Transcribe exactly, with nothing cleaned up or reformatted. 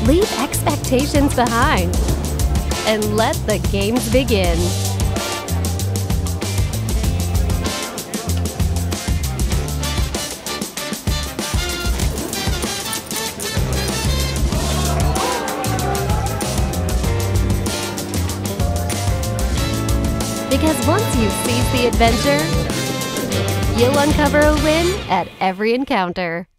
Leave expectations behind and let the games begin. Because once you seize the adventure, you'll uncover a win at every encounter.